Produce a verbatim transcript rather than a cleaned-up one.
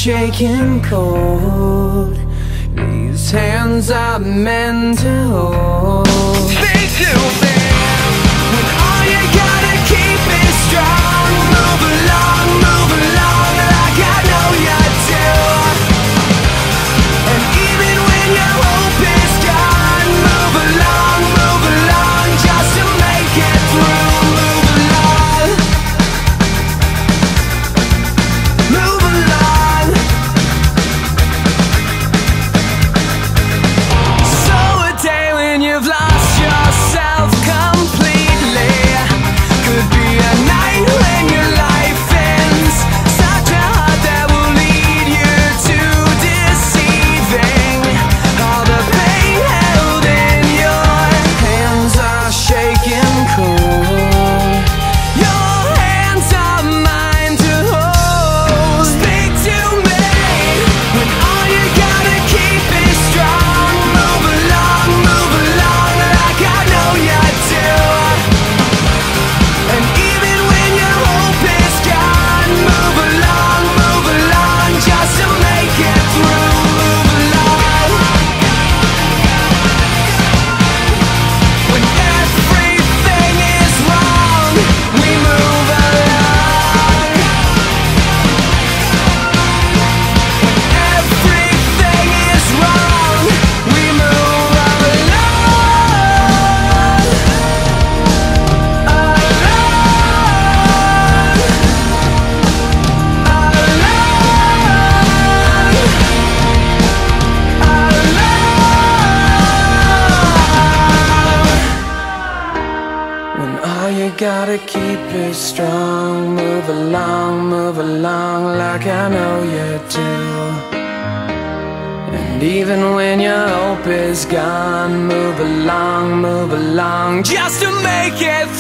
shaking cold. These hands are meant to hold. Speak to me when all you gotta keep is strong. Move along, move along like I know you do. And even when your hope is gone, move along, move along just to make it through. Move along, move along. So a day when you've lost yourself completely could be a night when your life ends. Such a heart that will lead you to deceiving. All the pain held in your hands are shaking cold. Your hands are mine to hold. Speak to me when all you gotta keep is strong. Move along, move along like I know you do. And even when your hope is gone, move along, move along just to make it through. Move along when everything is wrong. We move along when everything is wrong. We move along, when all you gotta keep is strong. Move along, move along like I know you do. And even when your hope is gone, move along, move along just to make it